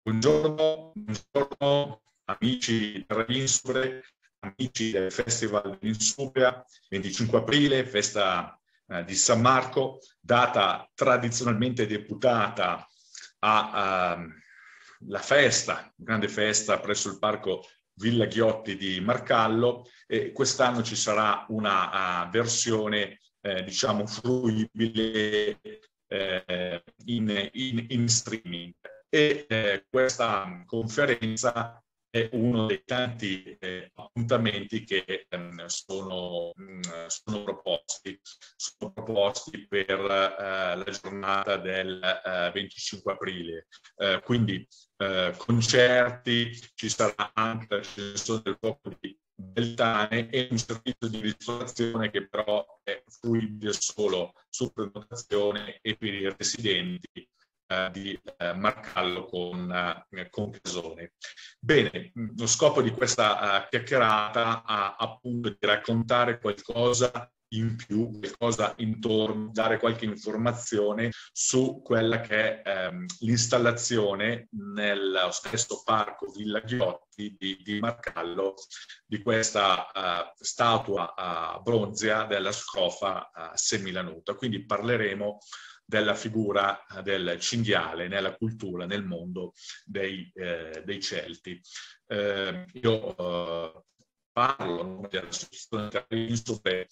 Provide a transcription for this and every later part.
Buongiorno, buongiorno amici dell'Insubria, amici del Festival dell'Insubria, 25 aprile, festa di San Marco, data tradizionalmente deputata alla festa, grande festa presso il Parco Villa Ghiotti di Marcallo, e quest'anno ci sarà una versione diciamo fruibile in streaming. E questa conferenza è uno dei tanti appuntamenti che sono proposti per la giornata del 25 aprile. Quindi concerti, ci sarà anche la recensione del fuoco di Beltane e un servizio di ristorazione che però è fruibile solo su prenotazione e per i residenti di Marcallo con Casone. Bene, lo scopo di questa chiacchierata è appunto di raccontare qualcosa in più, qualcosa intorno, dare qualche informazione su quella che è l'installazione nello stesso parco Villa Ghiotti di Marcallo di questa statua bronzea della scrofa semilanuta. Quindi parleremo della figura del cinghiale nella cultura, nel mondo dei Celti. Io parlo dell'associazione Insube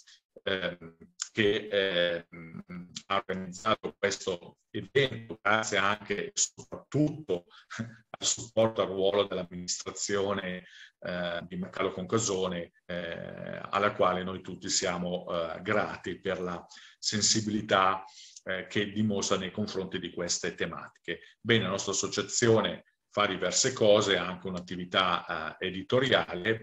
che ha organizzato questo evento grazie anche e soprattutto al supporto al ruolo dell'amministrazione di Marcallo Concasone, alla quale noi tutti siamo grati per la sensibilità che dimostra nei confronti di queste tematiche. Bene, la nostra associazione fa diverse cose, ha anche un'attività editoriale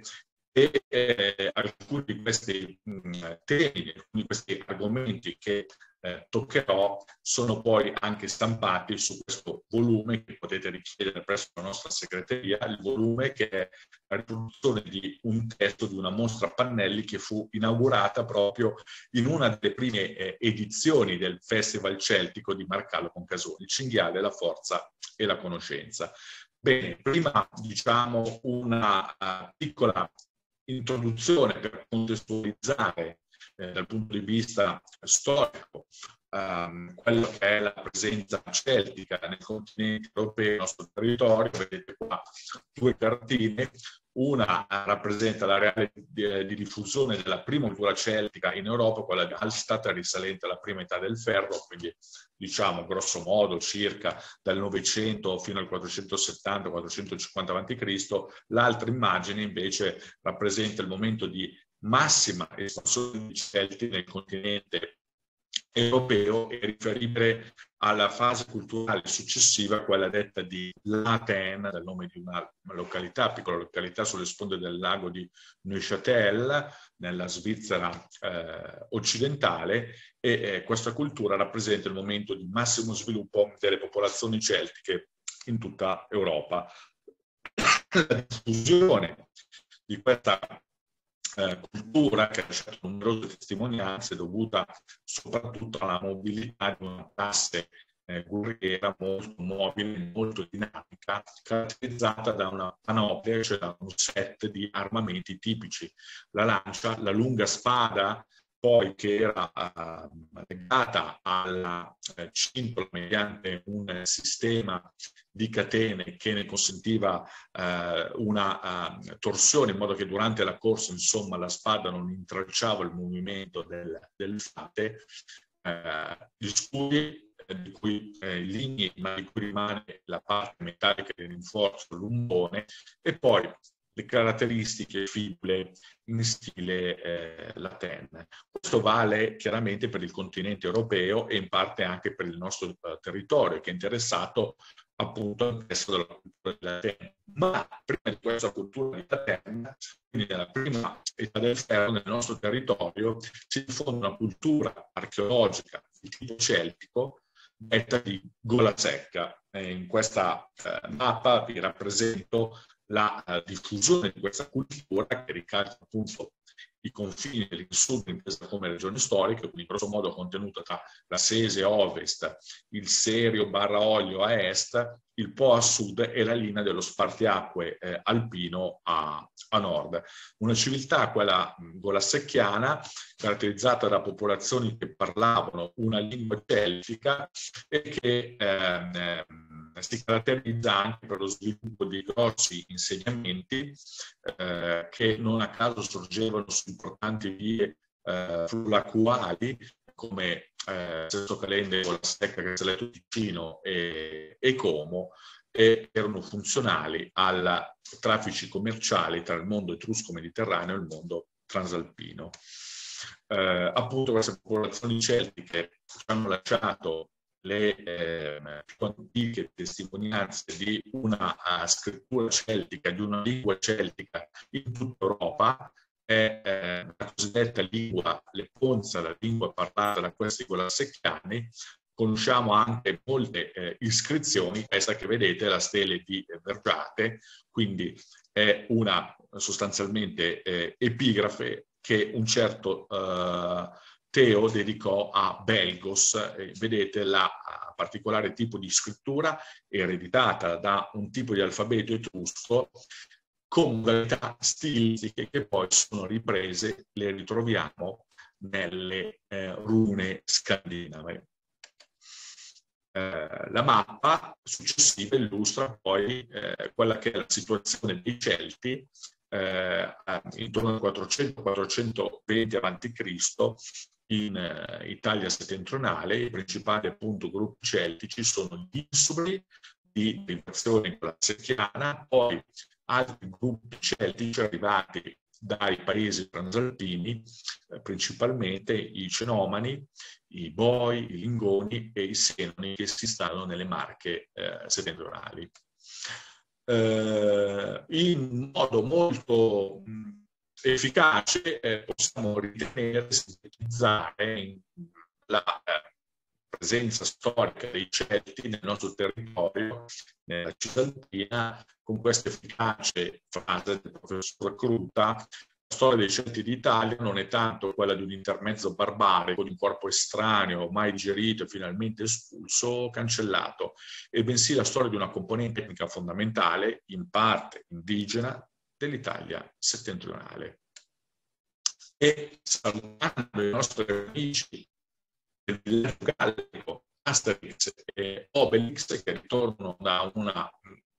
e alcuni di questi temi, alcuni di questi argomenti che toccherò sono poi anche stampati su questo volume che potete richiedere presso la nostra segreteria, il volume che è la riproduzione di un testo di una mostra a pannelli che fu inaugurata proprio in una delle prime edizioni del Festival Celtico di Marcallo Concasone, il cinghiale, la forza e la conoscenza. Bene, prima diciamo una piccola introduzione per contestualizzare dal punto di vista storico quello che è la presenza celtica nel continente europeo, nel nostro territorio. Vedete qua due cartine, una rappresenta l'area di diffusione della prima cultura celtica in Europa, quella di Hallstatt, risalente alla prima età del ferro, quindi diciamo grosso modo circa dal 900 fino al 470-450 a.C. L'altra immagine invece rappresenta il momento di massima espansione dei Celti nel continente europeo e riferibile alla fase culturale successiva, quella detta di Laten, dal nome di una località, piccola località sulle sponde del lago di Neuchâtel, nella Svizzera occidentale, e questa cultura rappresenta il momento di massimo sviluppo delle popolazioni celtiche in tutta Europa. La diffusione di questa cultura, che ha lasciato numerose testimonianze, dovuta soprattutto alla mobilità di una classe guerriera molto mobile, molto dinamica, caratterizzata da una panoplia, cioè da un set di armamenti tipici. La lancia, la lunga spada, poi che era legata alla cintola mediante un sistema di catene che ne consentiva una torsione, in modo che durante la corsa, insomma, la spada non intralciava il movimento del fate, gli scudi di cui linee, ma di cui rimane la parte metallica del rinforzo, l'umbone, e poi le caratteristiche fibule in stile Latin. Questo vale chiaramente per il continente europeo e in parte anche per il nostro territorio, che è interessato appunto al resto della cultura della terra. Ma prima di questa cultura della terra, quindi nella prima età del ferro, nel nostro territorio si diffonde una cultura archeologica di tipo celtico detta di Gola Secca. In questa mappa vi rappresento la diffusione di questa cultura, che ricalca appunto i confini dell'Insubria intesa come regione storica, quindi grosso modo contenuta tra la Sesia a ovest, il Serio barra Oglio a est, il Po a sud e la linea dello spartiacque alpino a nord. Una civiltà, quella golassecchiana, caratterizzata da popolazioni che parlavano una lingua celtica e che si caratterizza anche per lo sviluppo di grossi insediamenti che non a caso sorgevano su importanti vie fluviali come Sesto Calende, Golasecca, Castelletto Ticino e Como, e erano funzionali ai traffici commerciali tra il mondo etrusco-mediterraneo e il mondo transalpino. Appunto queste popolazioni celtiche hanno lasciato le più antiche testimonianze di una scrittura celtica, di una lingua celtica in tutta Europa. È la cosiddetta lingua leponza, la lingua parlata da questi golassecchiani. Conosciamo anche molte iscrizioni, questa che vedete è la stele di Vergiate, quindi è una sostanzialmente epigrafe che un certo Teo dedicò a Belgos. Vedete la particolare tipo di scrittura ereditata da un tipo di alfabeto etrusco con modalità stilistiche che poi sono riprese, le ritroviamo nelle rune scandinave. La mappa successiva illustra poi quella che è la situazione dei Celti intorno al 400-420 a.C. in Italia settentrionale. I principali appunto gruppi celtici sono gli Insubri di derivazione golassecchiana, poi altri gruppi celtici arrivati dai paesi transalpini, principalmente i Cenomani, i Boi, i Lingoni e i Senoni, che si installano nelle Marche settentrionali. In modo molto efficace possiamo ritenere, sintetizzare la presenza storica dei Celti nel nostro territorio, nella Cisalpina, con questa efficace frase del professor Cruta: la storia dei Celti d'Italia non è tanto quella di un intermezzo barbarico, di un corpo estraneo, mai digerito e finalmente espulso o cancellato, e bensì la storia di una componente etnica fondamentale, in parte indigena, dell'Italia settentrionale. E salutando i nostri amici del Gallico, Asterix e Obelix, che ritornano da una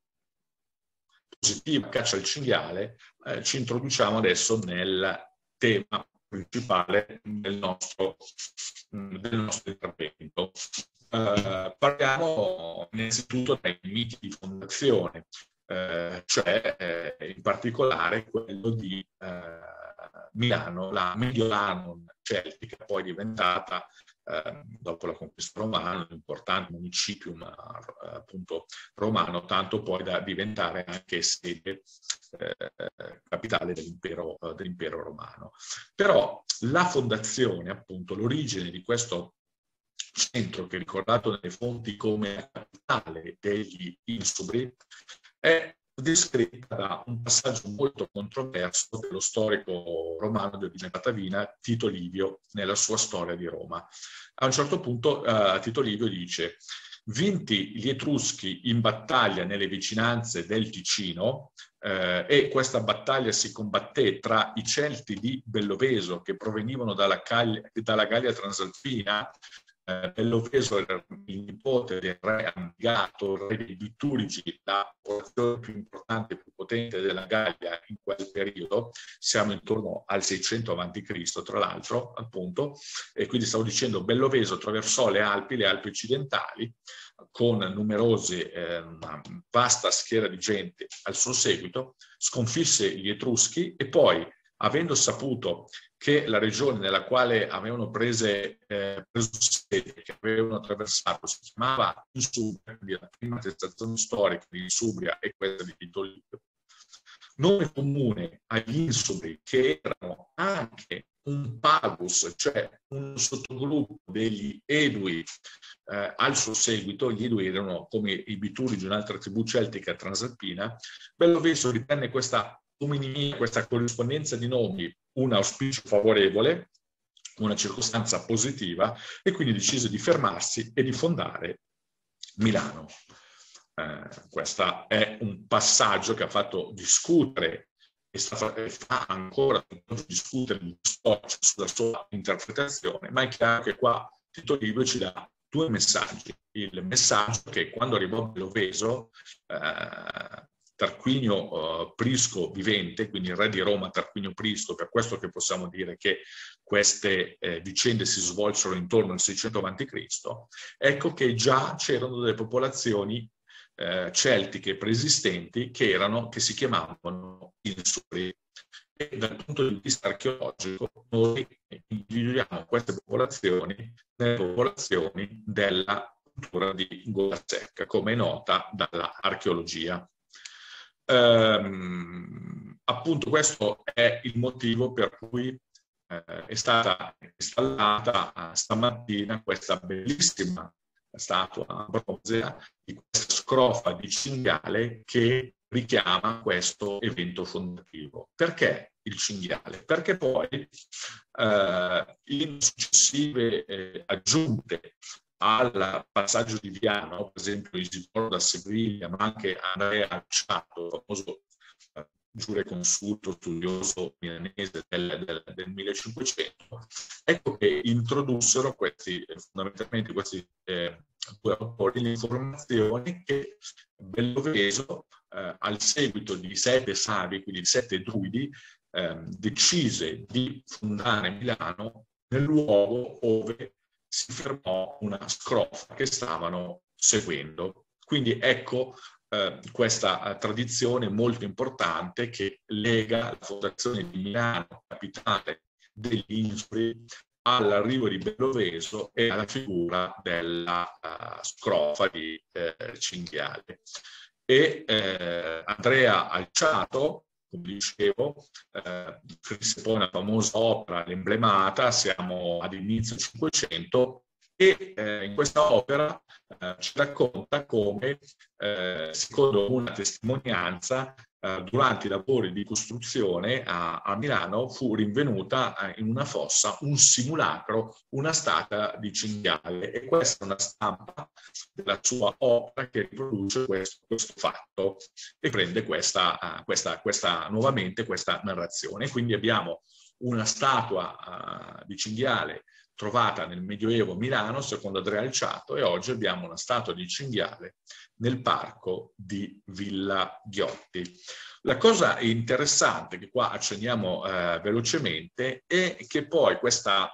positiva caccia al cinghiale, ci introduciamo adesso nel tema principale del nostro intervento. Parliamo innanzitutto dai miti di fondazione, cioè in particolare quello di Milano, la Mediolanum celtica, poi diventata dopo la conquista romana un importante municipium appunto romano, tanto poi da diventare anche sede capitale dell'impero romano. Però la fondazione, appunto l'origine di questo centro, che è ricordato nelle fonti come la capitale degli Insubri, è descritta da un passaggio molto controverso dello storico romano di origine patavina Tito Livio nella sua storia di Roma. A un certo punto Tito Livio dice: vinti gli Etruschi in battaglia nelle vicinanze del Ticino, e questa battaglia si combatté tra i Celti di Belloveso, che provenivano dalla Gallia Transalpina. Belloveso era il nipote del re Ambigato, il re dei Bitturigi, la popolazione più importante e più potente della Gallia in quel periodo. Siamo intorno al 600 a.C., tra l'altro, appunto, e quindi stavo dicendo Belloveso attraversò le Alpi occidentali, con numerose, vasta schiera di gente al suo seguito, sconfisse gli Etruschi e poi, avendo saputo che la regione nella quale avevano preso sede, che avevano attraversato, si chiamava Insubria, quindi la prima stazione storica di Insubria è quella di Tito Livio, nome comune agli Insubri, che erano anche un pagus, cioè un sottogruppo degli Edui al suo seguito. Gli Edui erano come i Bituri di un'altra tribù celtica transalpina. Belloveso ritenne questa omonimia, questa corrispondenza di nomi, un auspicio favorevole, una circostanza positiva, e quindi decise di fermarsi e di fondare Milano. Questo è un passaggio che ha fatto discutere e fa ancora discutere sulla sua interpretazione, ma è chiaro che qua Tito Livio ci dà due messaggi. Il messaggio che quando arrivò a Belloveso, Tarquinio Prisco vivente, quindi il re di Roma Tarquinio Prisco, per questo che possiamo dire che queste vicende si svolsero intorno al 600 a.C., ecco che già c'erano delle popolazioni celtiche preesistenti che si chiamavano insuri. E dal punto di vista archeologico noi individuiamo queste popolazioni nelle popolazioni della cultura di Gola Secca, come è nota dall'archeologia. Appunto questo è il motivo per cui è stata installata stamattina questa bellissima statua bronzea di questa scrofa di cinghiale che richiama questo evento fondativo. Perché il cinghiale? Perché poi in successive aggiunte al passaggio di Viano, per esempio Isidoro da Seviglia, ma anche Andrea Acciato, famoso giureconsulto studioso milanese del 1500, ecco che introdussero fondamentalmente questi due autori le informazioni che Belloveso, al seguito di 7 savi, quindi 7 druidi, decise di fondare Milano nel luogo dove si fermò una scrofa che stavano seguendo. Quindi ecco questa tradizione molto importante che lega la fondazione di Milano, capitale degli insuri, all'arrivo di Belloveso e alla figura della scrofa di cinghiale. E Andrea Acciato, come dicevo, scrisse poi una famosa opera, l'Emblemata, siamo ad inizio 500, e in questa opera ci racconta come, secondo una testimonianza, durante i lavori di costruzione a Milano fu rinvenuta in una fossa un simulacro, una statua di cinghiale, e questa è una stampa della sua opera che riproduce questo fatto e prende nuovamente questa narrazione. Quindi abbiamo una statua di cinghiale trovata nel Medioevo a Milano, secondo Andrea Acciato, e oggi abbiamo una statua di cinghiale nel parco di Villa Ghiotti. La cosa interessante, che qua accenniamo velocemente, è che poi questa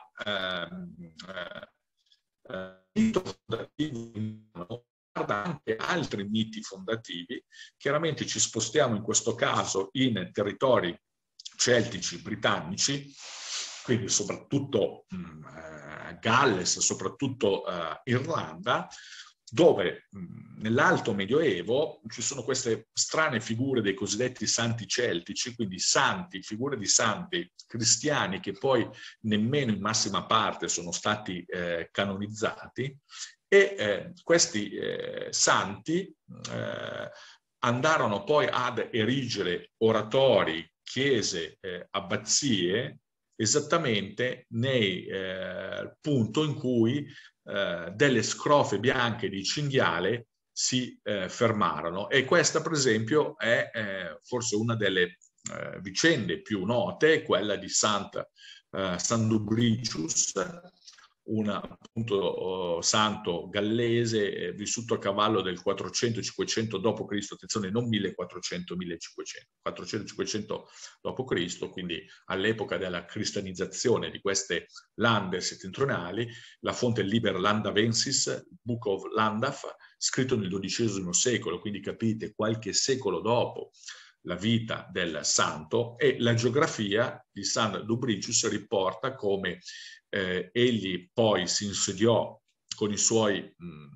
mito fondativo guarda anche altri miti fondativi. Chiaramente ci spostiamo in questo caso in territori celtici britannici, quindi soprattutto Galles, soprattutto Irlanda, dove nell'Alto Medioevo ci sono queste strane figure dei cosiddetti santi celtici, quindi santi, figure di santi cristiani che poi nemmeno in massima parte sono stati canonizzati, e questi santi andarono poi ad erigere oratori, chiese, abbazie, esattamente nel punto in cui delle scrofe bianche di cinghiale si fermarono. E questa, per esempio, è forse una delle vicende più note, quella di San Dubricius, un appunto santo gallese vissuto a cavallo del 400-500 d.C., attenzione, non 1400-1500, 400-500 d.C., quindi all'epoca della cristianizzazione di queste lande settentrionali. La fonte è Liber Landavensis, Book of Landaf, scritto nel XII secolo, quindi capite, qualche secolo dopo la vita del santo, e la geografia di San Dubricius riporta come egli poi si insediò con i suoi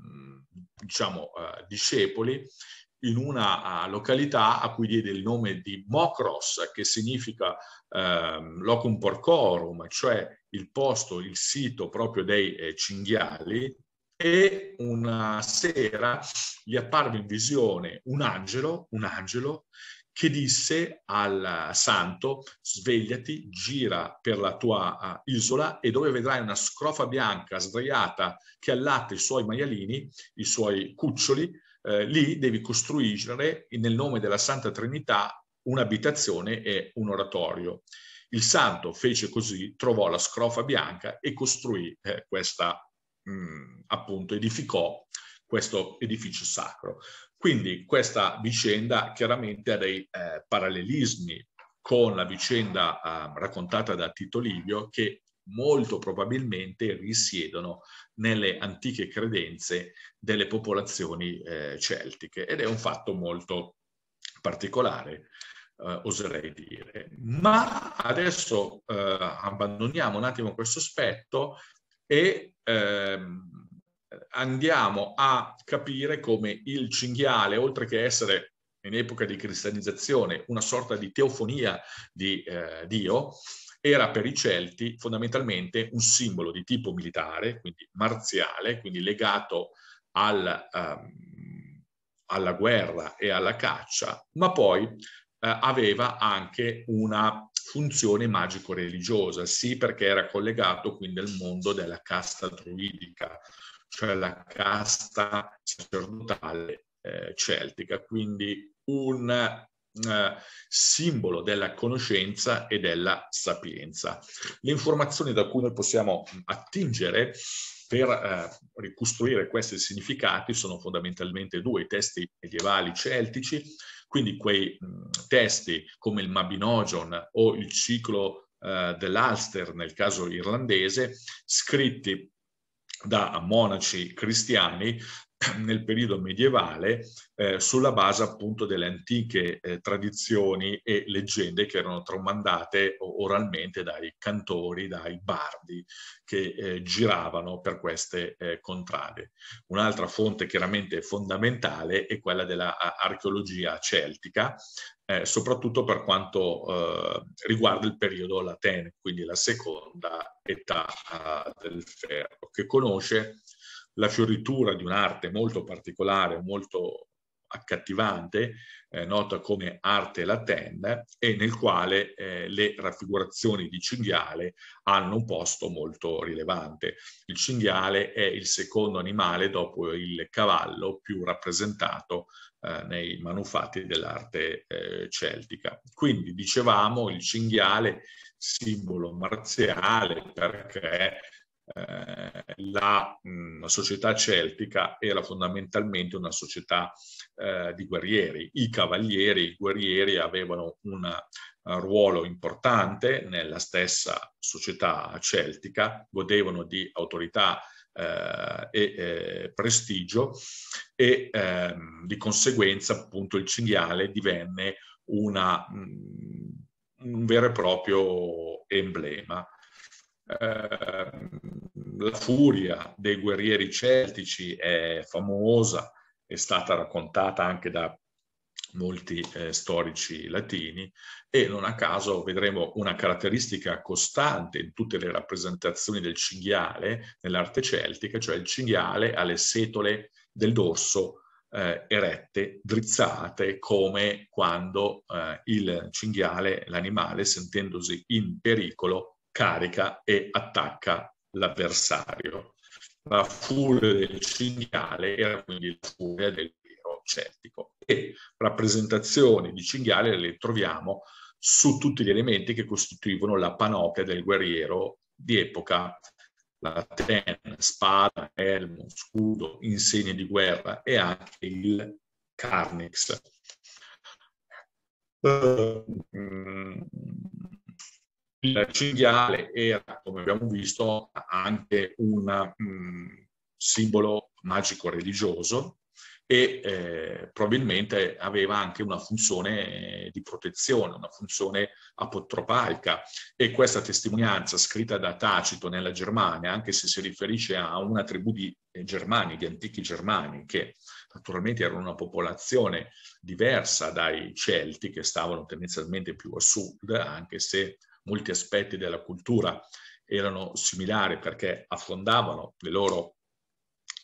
discepoli in una località a cui diede il nome di Mokros, che significa locum porcorum, cioè il posto, il sito proprio dei cinghiali. E una sera gli apparve in visione un angelo che disse al santo: svegliati, gira per la tua isola e dove vedrai una scrofa bianca sdraiata che allatta i suoi maialini, i suoi cuccioli, lì devi costruire nel nome della Santa Trinità un'abitazione e un oratorio. Il santo fece così, trovò la scrofa bianca e costruì appunto edificò questo edificio sacro. Quindi questa vicenda chiaramente ha dei parallelismi con la vicenda raccontata da Tito Livio, che molto probabilmente risiedono nelle antiche credenze delle popolazioni celtiche, ed è un fatto molto particolare, oserei dire. Ma adesso abbandoniamo un attimo questo aspetto e andiamo a capire come il cinghiale, oltre che essere in epoca di cristianizzazione una sorta di teofonia di Dio, era per i Celti fondamentalmente un simbolo di tipo militare, quindi marziale, quindi legato alla guerra e alla caccia, ma poi aveva anche una funzione magico-religiosa, sì, perché era collegato quindi al mondo della casta druidica, cioè la casta sacerdotale celtica, quindi un simbolo della conoscenza e della sapienza. Le informazioni da cui noi possiamo attingere per ricostruire questi significati sono fondamentalmente due: i testi medievali celtici, quindi quei testi come il Mabinogion o il ciclo dell'Ulster nel caso irlandese, scritti da monaci cristiani nel periodo medievale, sulla base appunto delle antiche tradizioni e leggende che erano tramandate oralmente dai cantori, dai bardi che giravano per queste contrade. Un'altra fonte chiaramente fondamentale è quella dell'archeologia celtica, soprattutto per quanto riguarda il periodo lateno, quindi la seconda età del ferro, che conosce la fioritura di un'arte molto particolare, molto accattivante, nota come arte latène, e nel quale le raffigurazioni di cinghiale hanno un posto molto rilevante. Il cinghiale è il secondo animale dopo il cavallo più rappresentato nei manufatti dell'arte celtica. Quindi dicevamo il cinghiale simbolo marziale, perché la società celtica era fondamentalmente una società di guerrieri. I cavalieri, i guerrieri avevano un ruolo importante nella stessa società celtica, godevano di autorità e prestigio, e di conseguenza appunto il cinghiale divenne un vero e proprio emblema. La furia dei guerrieri celtici è famosa, è stata raccontata anche da molti storici latini, e non a caso vedremo una caratteristica costante in tutte le rappresentazioni del cinghiale nell'arte celtica, cioè il cinghiale ha le setole del dorso erette, drizzate, come quando il cinghiale, l'animale, sentendosi in pericolo, carica e attacca l'avversario. La furia del cinghiale era quindi la furia del guerriero celtico, e rappresentazioni di cinghiale le troviamo su tutti gli elementi che costituivano la panoplia del guerriero di epoca: la tena, spada, elmo, scudo, insegne di guerra e anche il carnix. Il cinghiale era, come abbiamo visto, anche un simbolo magico-religioso, e probabilmente aveva anche una funzione di protezione, una funzione apotropaica, e questa testimonianza scritta da Tacito nella Germania, anche se si riferisce a una tribù di germani, di antichi germani, che naturalmente erano una popolazione diversa dai Celti, che stavano tendenzialmente più a sud, anche se molti aspetti della cultura erano similari, perché affondavano le loro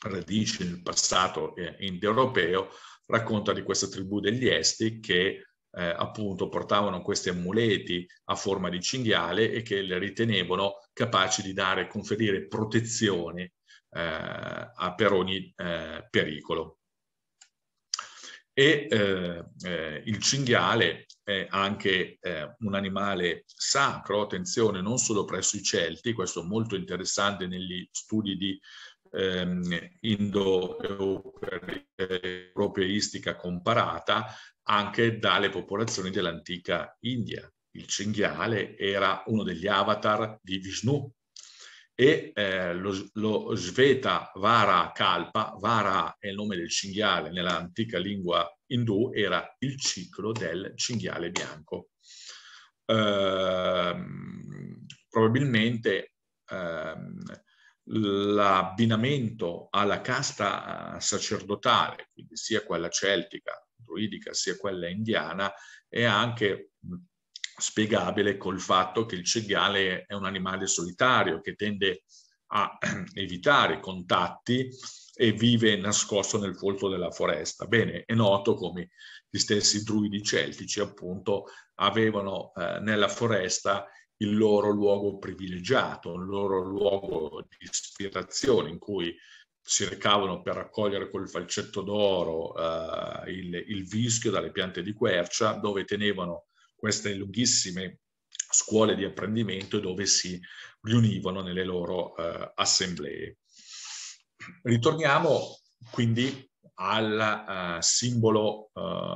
radici nel passato indoeuropeo. Racconta di questa tribù degli Esti che appunto portavano questi amuleti a forma di cinghiale e che le ritenevano capaci di conferire protezione per ogni pericolo. E il cinghiale è anche un animale sacro, attenzione, non solo presso i Celti, questo è molto interessante negli studi di indo-europeistica comparata, anche dalle popolazioni dell'antica India. Il cinghiale era uno degli avatar di Vishnu, e lo Sveta Vara Kalpa, Vara è il nome del cinghiale nell'antica lingua indù, era il ciclo del cinghiale bianco. Probabilmente l'abbinamento alla casta sacerdotale, quindi sia quella celtica, druidica, sia quella indiana, è anche spiegabile col fatto che il cinghiale è un animale solitario che tende a evitare contatti e vive nascosto nel folto della foresta. Bene, è noto come gli stessi druidi celtici appunto avevano nella foresta il loro luogo privilegiato, il loro luogo di ispirazione in cui si recavano per raccogliere col falcetto d'oro il vischio dalle piante di quercia, dove tenevano queste lunghissime scuole di apprendimento dove si riunivano nelle loro assemblee. Ritorniamo quindi al simbolo,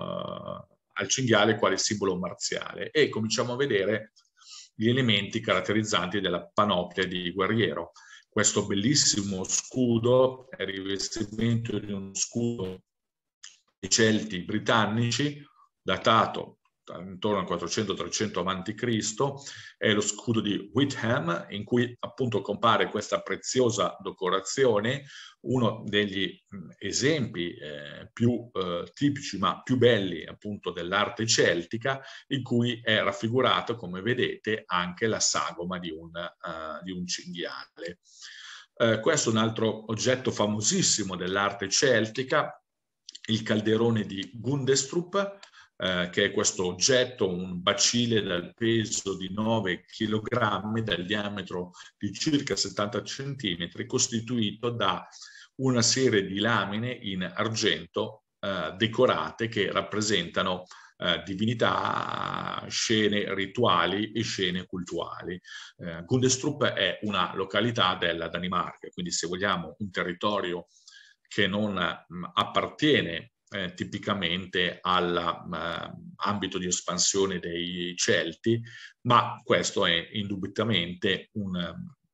al cinghiale quale simbolo marziale e cominciamo a vedere gli elementi caratterizzanti della panoplia di guerriero. Questo bellissimo scudo è il rivestimento di uno scudo dei Celti britannici, datato intorno al 400-300 a.C., è lo scudo di Witham, in cui appunto compare questa preziosa decorazione, uno degli esempi più tipici ma più belli appunto dell'arte celtica, in cui è raffigurato, come vedete, anche la sagoma di un cinghiale. Questo è un altro oggetto famosissimo dell'arte celtica, il calderone di Gundestrup, che è questo oggetto, un bacile dal peso di 9 kg, dal diametro di circa 70 cm, costituito da una serie di lamine in argento decorate che rappresentano divinità, scene rituali e scene cultuali. Gundestrup è una località della Danimarca, quindi se vogliamo un territorio che non appartiene tipicamente all'ambito di espansione dei Celti, ma questo è indubbiamente un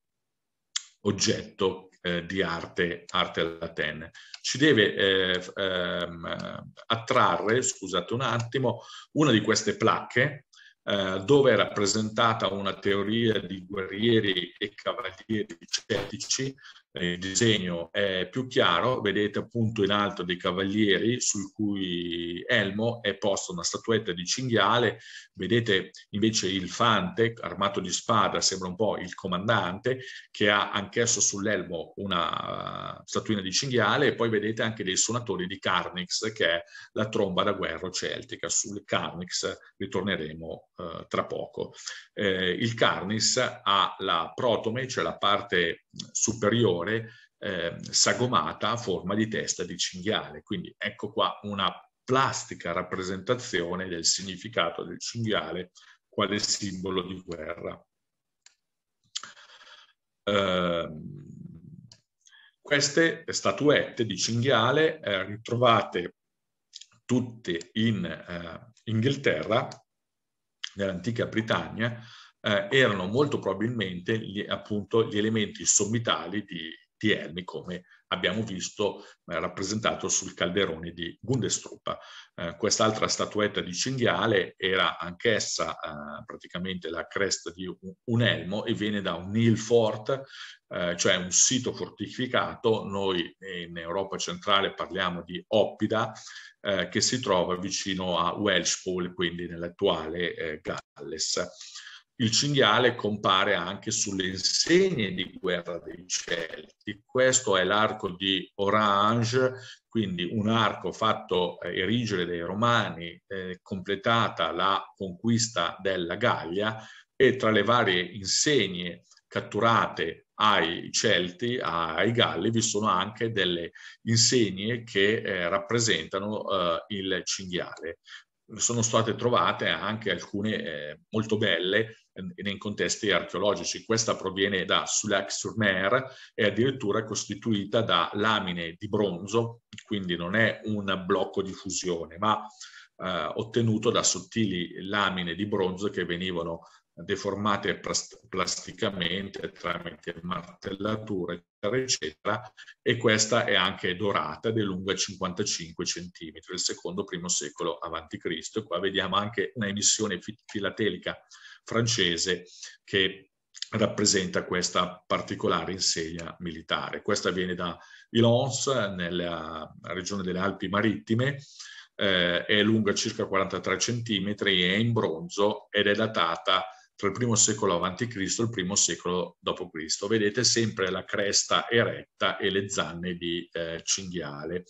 oggetto di arte latene. Ci deve attrarre, scusate un attimo, una di queste placche dove è rappresentata una teoria di guerrieri e cavalieri celtici. Il disegno è più chiaro, vedete appunto in alto dei cavalieri sul cui elmo è posta una statuetta di cinghiale, vedete invece il fante armato di spada, sembra un po' il comandante, che ha anch'esso sull'elmo una statuina di cinghiale, e poi vedete anche dei suonatori di Carnix, che è la tromba da guerra celtica. Sul Carnix ritorneremo tra poco. Il Carnix ha la protome, cioè la parte superiore sagomata a forma di testa di cinghiale. Quindi ecco qua una plastica rappresentazione del significato del cinghiale quale simbolo di guerra. Queste statuette di cinghiale ritrovate tutte in Inghilterra, nell'antica Britannia, erano molto probabilmente appunto gli elementi sommitali di elmi, come abbiamo visto rappresentato sul calderone di Gundestrup. Quest'altra statuetta di cinghiale era anch'essa praticamente la cresta di un elmo e viene da un Neil Fort, cioè un sito fortificato. Noi in Europa centrale parliamo di Oppida, che si trova vicino a Welshpool, quindi nell'attuale Galles. il cinghiale compare anche sulle insegne di guerra dei Celti. Questo è l'arco di Orange, quindi un arco fatto erigere dai Romani, completata la conquista della Gallia, e tra le varie insegne catturate ai Celti, ai Galli, vi sono anche delle insegne che rappresentano il cinghiale. Sono state trovate anche alcune molto belle nei contesti archeologici. Questa proviene da Soulac-sur-Mer e addirittura costituita da lamine di bronzo, quindi non è un blocco di fusione, ma ottenuto da sottili lamine di bronzo che venivano deformate plasticamente tramite martellatura, eccetera, eccetera, e questa è anche dorata ed è lunga 55 centimetri, del secondo-primo secolo a.C. Qua vediamo anche una emissione filatelica francese che rappresenta questa particolare insegna militare. Questa viene da Ilons, nella regione delle Alpi Marittime, è lunga circa 43 centimetri, è in bronzo ed è datata tra il primo secolo a.C. e il primo secolo d.C. Vedete sempre la cresta eretta e le zanne di cinghiale.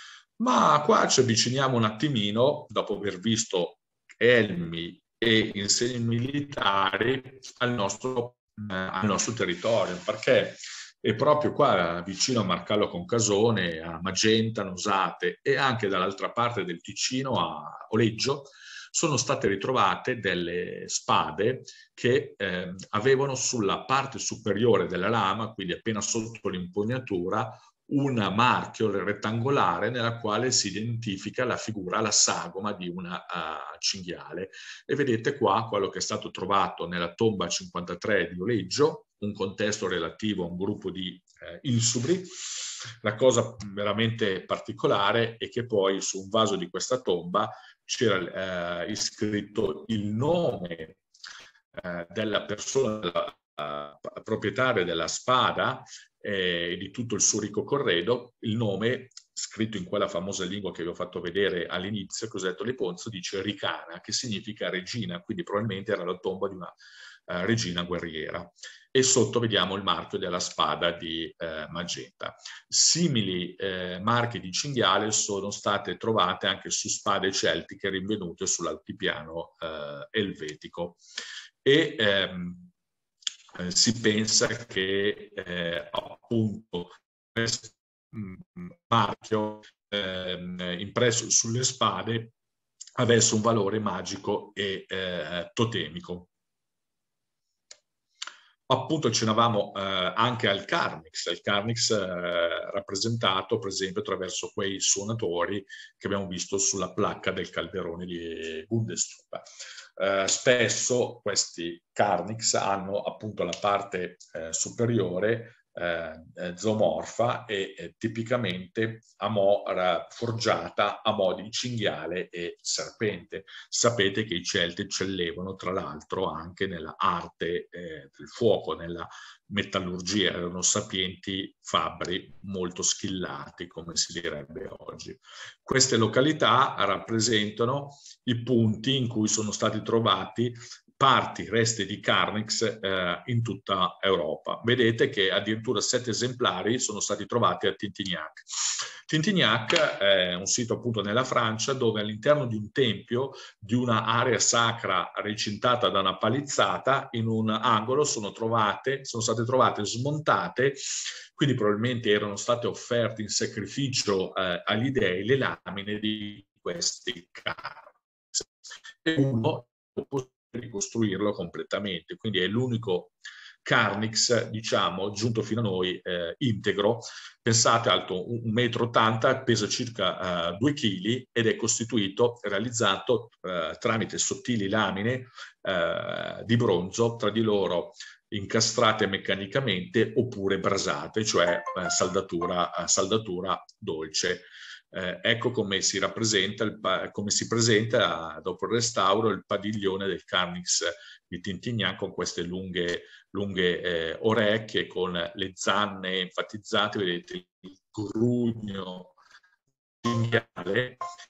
Ma qua ci avviciniamo un attimino, dopo aver visto elmi e insegni militari, al nostro territorio, perché è proprio qua vicino a Marcallo Concasone, a Magenta, Nosate e anche dall'altra parte del Ticino a Oleggio sono state ritrovate delle spade che avevano sulla parte superiore della lama, quindi appena sotto l'impugnatura, un marchio rettangolare nella quale si identifica la figura, la sagoma di una cinghiale. E vedete qua quello che è stato trovato nella tomba 53 di Oleggio, un contesto relativo a un gruppo di insubri. La cosa veramente particolare è che poi su un vaso di questa tomba c'era iscritto il nome della persona proprietaria della spada e di tutto il suo ricco corredo. Il nome scritto in quella famosa lingua che vi ho fatto vedere all'inizio, Cosetto Leponzo, dice Ricana, che significa regina, quindi probabilmente era la tomba di una regina guerriera. E sotto vediamo il marchio della spada di Magenta. Simili marchi di cinghiale sono state trovate anche su spade celtiche rinvenute sull'altipiano elvetico. E si pensa che appunto questo marchio impresso sulle spade avesse un valore magico e totemico. Appunto accennavamo anche al Carnix rappresentato per esempio attraverso quei suonatori che abbiamo visto sulla placca del calderone di Gundestrup. Spesso questi Carnix hanno appunto la parte superiore zoomorfa e tipicamente forgiata a mo' di cinghiale e serpente. Sapete che i Celti eccellevano tra l'altro anche nella arte del fuoco, nella metallurgia, erano sapienti fabbri molto skillati, come si direbbe oggi. Queste località rappresentano i punti in cui sono stati trovati resti di Carnix in tutta Europa. Vedete che addirittura 7 esemplari sono stati trovati a Tintignac. Tintignac è un sito appunto nella Francia dove all'interno di un tempio, di una area sacra recintata da una palizzata, in un angolo sono state trovate smontate, quindi probabilmente erano state offerte in sacrificio agli dei le lamine di questi Carnix. E uno ricostruirlo completamente, quindi è l'unico Carnix, diciamo, giunto fino a noi integro. Pensate, alto 1,80 m, pesa circa 2 kg ed è realizzato tramite sottili lamine di bronzo, tra di loro incastrate meccanicamente oppure brasate, cioè saldatura dolce. Ecco come si presenta dopo il restauro il padiglione del Carnix di Tintignac con queste lunghe orecchie, con le zanne enfatizzate, vedete il grugno cinghiale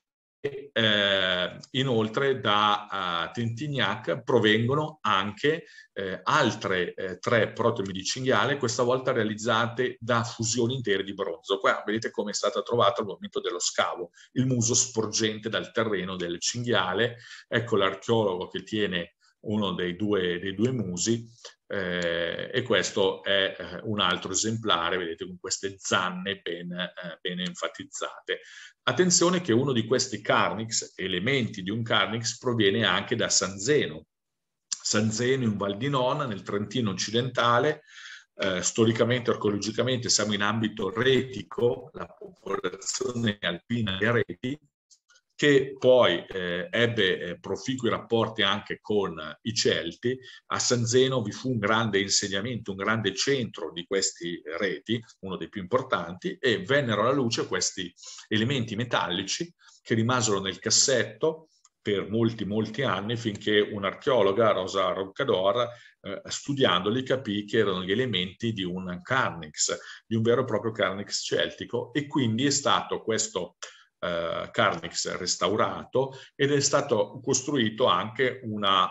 Inoltre da Tintignac provengono anche altre 3 protemi di cinghiale, questa volta realizzate da fusioni intere di bronzo. Qua vedete come è stata trovata al momento dello scavo, il muso sporgente dal terreno del cinghiale. Ecco l'archeologo che tiene uno dei due musi, e questo è un altro esemplare, vedete, con queste zanne ben enfatizzate. Attenzione che uno di questi carnix, elementi di un carnix, proviene anche da San Zeno. San Zeno in Val di Nona, nel Trentino occidentale. Storicamente, archeologicamente siamo in ambito retico, la popolazione alpina di reti, che poi ebbe proficui rapporti anche con i Celti. A San Zeno vi fu un grande insediamento, un grande centro di questi reti, uno dei più importanti, e vennero alla luce questi elementi metallici che rimasero nel cassetto per molti anni, finché un'archeologa, Rosa Roncador, studiandoli capì che erano gli elementi di un carnix, di un vero e proprio carnix celtico, e quindi è stato questo carnix restaurato ed è stato costruito anche una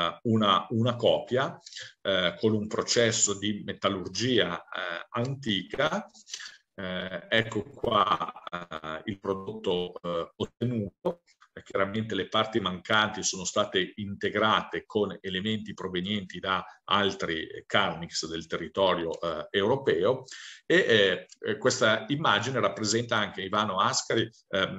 copia con un processo di metallurgia antica. Ecco qua il prodotto ottenuto. Chiaramente le parti mancanti sono state integrate con elementi provenienti da altri carnix del territorio europeo, e questa immagine rappresenta anche Ivano Ascari,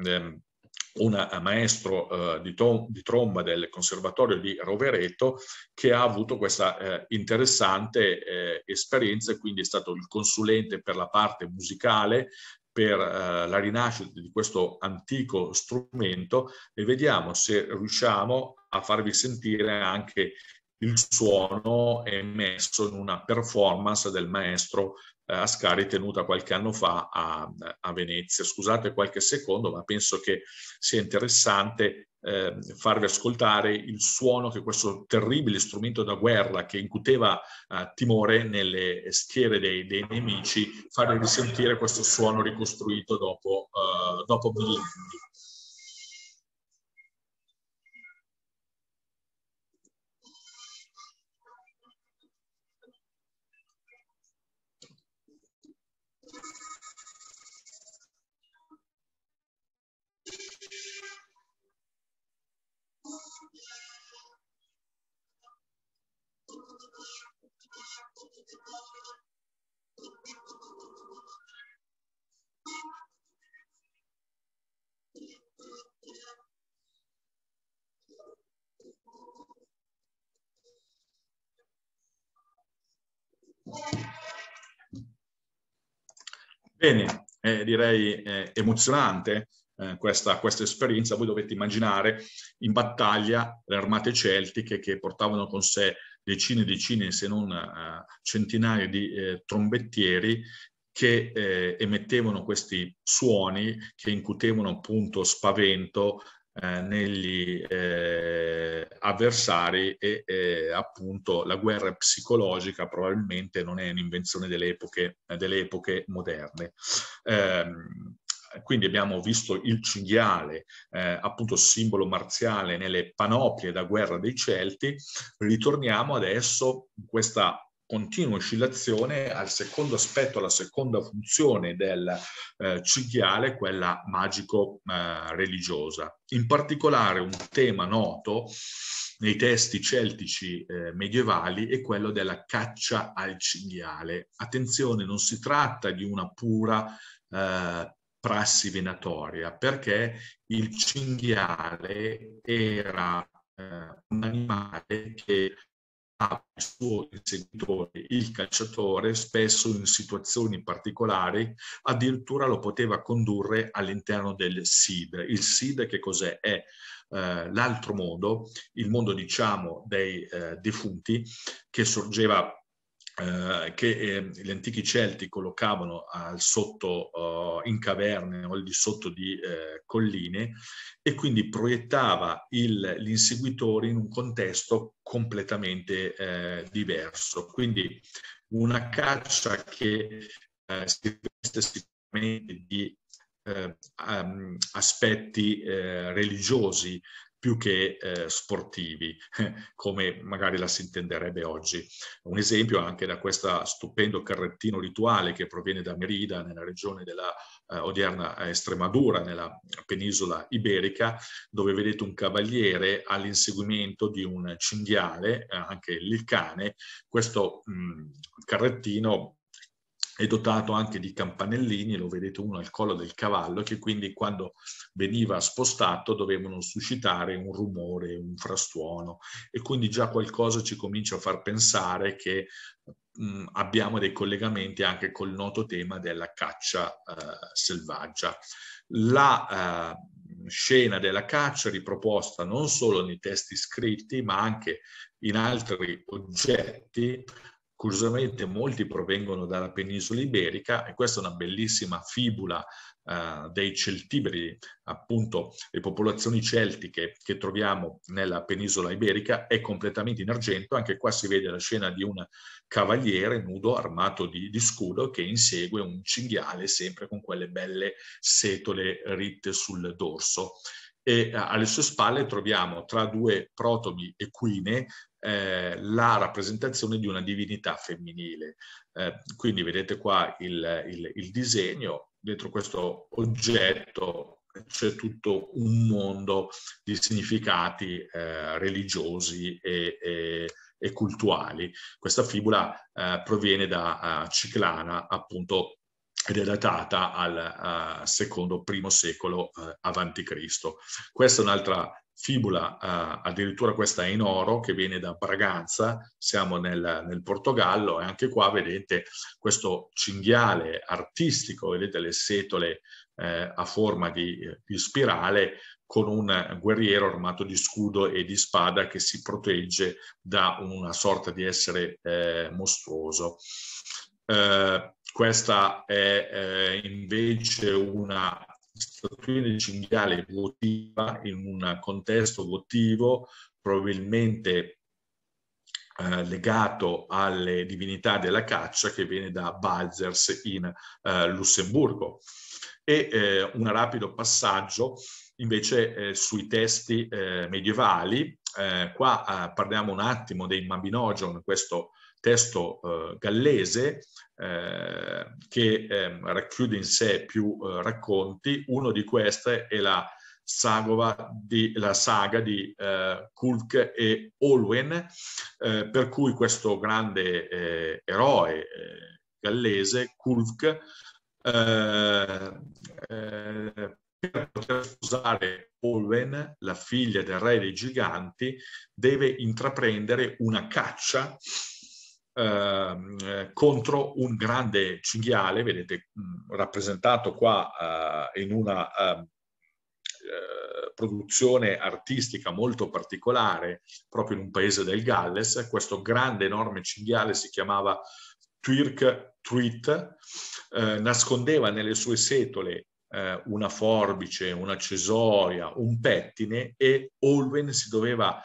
un maestro di tromba del Conservatorio di Rovereto, che ha avuto questa interessante esperienza, e quindi è stato il consulente per la parte musicale, per la rinascita di questo antico strumento, e vediamo se riusciamo a farvi sentire anche il suono emesso in una performance del maestro Ascari tenuta qualche anno fa a Venezia. Scusate qualche secondo, ma penso che sia interessante farvi ascoltare il suono che questo terribile strumento da guerra, che incuteva timore nelle schiere dei nemici, farvi risentire questo suono ricostruito dopo millenni. Bene, direi emozionante questa esperienza. Voi dovete immaginare in battaglia le armate celtiche che portavano con sé decine e decine, se non centinaia di trombettieri, che emettevano questi suoni che incutevano appunto spavento negli avversari, e appunto la guerra psicologica probabilmente non è un'invenzione delle epoche moderne. Quindi abbiamo visto il cinghiale, appunto simbolo marziale nelle panoplie da guerra dei Celti. Ritorniamo adesso in questa continua oscillazione al secondo aspetto, alla seconda funzione del cinghiale, quella magico-religiosa. In particolare un tema noto nei testi celtici medievali è quello della caccia al cinghiale. Attenzione, non si tratta di una pura prassi venatoria, perché il cinghiale era un animale che il suo inseguitore, il cacciatore, spesso in situazioni particolari addirittura lo poteva condurre all'interno del SID. Il SID che cos'è? È l'altro mondo, il mondo diciamo dei defunti, che sorgeva che gli antichi Celti collocavano al sotto in caverne o al di sotto di colline, e quindi proiettava gli inseguitori in un contesto completamente diverso. Quindi una caccia che si veste sicuramente di aspetti religiosi più che sportivi, come magari la si intenderebbe oggi. Un esempio anche da questo stupendo carrettino rituale che proviene da Merida, nella regione della odierna Estremadura, nella penisola iberica, dove vedete un cavaliere all'inseguimento di un cinghiale, anche il cane. Questo carrettino è dotato anche di campanellini, lo vedete uno al collo del cavallo, che quindi quando veniva spostato dovevano suscitare un rumore, un frastuono, e quindi già qualcosa ci comincia a far pensare che abbiamo dei collegamenti anche col noto tema della caccia selvaggia. La scena della caccia è riproposta non solo nei testi scritti, ma anche in altri oggetti. Curiosamente molti provengono dalla penisola iberica, e questa è una bellissima fibula dei Celtiberi, appunto le popolazioni celtiche che troviamo nella penisola iberica. È completamente in argento. Anche qua si vede la scena di un cavaliere nudo armato di scudo che insegue un cinghiale, sempre con quelle belle setole ritte sul dorso. E alle sue spalle troviamo, tra due protomi equine, la rappresentazione di una divinità femminile. Quindi vedete qua il disegno. Dentro questo oggetto c'è tutto un mondo di significati religiosi e cultuali. Questa fibula proviene da Ciclana, appunto, ed è datata al primo secolo avanti Cristo. Questa è un'altra fibula, addirittura questa è in oro, che viene da Braganza, siamo nel Portogallo, e anche qua vedete questo cinghiale artistico, vedete le setole a forma di spirale, con un guerriero armato di scudo e di spada che si protegge da una sorta di essere mostruoso. Questa è invece una statuina di cinghiale votiva, in un contesto votivo, probabilmente legato alle divinità della caccia, che viene da Balzers in Lussemburgo. E un rapido passaggio invece sui testi medievali. Qua parliamo un attimo dei Mabinogion, questo testo gallese che racchiude in sé più racconti. Uno di questi è la saga di Culhwch e Olwen, per cui questo grande eroe gallese, Culhwch, per poter sposare Olwen, la figlia del re dei giganti, deve intraprendere una caccia contro un grande cinghiale, vedete rappresentato qua in una produzione artistica molto particolare, proprio in un paese del Galles. Questo grande, enorme cinghiale si chiamava Tuirc Truit, nascondeva nelle sue setole una forbice, una cesoia, un pettine, e Olwen si doveva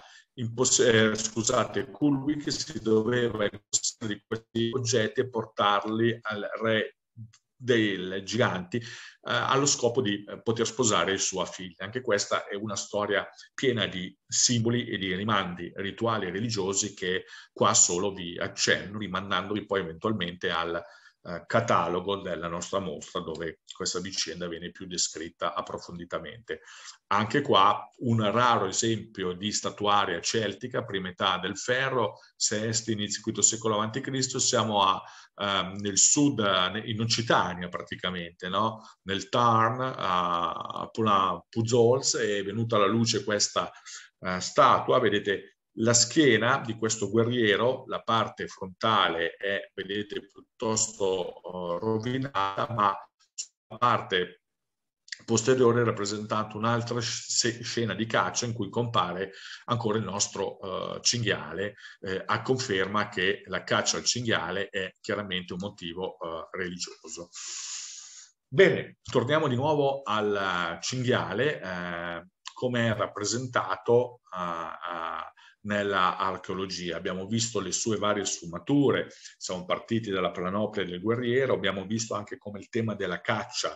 Culhwch si doveva impossessare di questi oggetti e portarli al re dei giganti allo scopo di poter sposare sua figlia. Anche questa è una storia piena di simboli e di rimandi rituali e religiosi che qua solo vi accenno, rimandandovi poi eventualmente al catalogo della nostra mostra, dove questa vicenda viene più descritta approfonditamente. Anche qua un raro esempio di statuaria celtica, prima età del ferro, VI, inizio V secolo a.C. Siamo nel sud, in Occitania praticamente, no? Nel Tarn, a Pujols, è venuta alla luce questa statua. Vedete la schiena di questo guerriero, la parte frontale è, vedete, piuttosto rovinata, ma la parte posteriore rappresentata un'altra scena di caccia in cui compare ancora il nostro cinghiale, a conferma che la caccia al cinghiale è chiaramente un motivo religioso. Bene, torniamo di nuovo al cinghiale, come è rappresentato nella archeologia. Abbiamo visto le sue varie sfumature, siamo partiti dalla panoplia del guerriero, abbiamo visto anche come il tema della caccia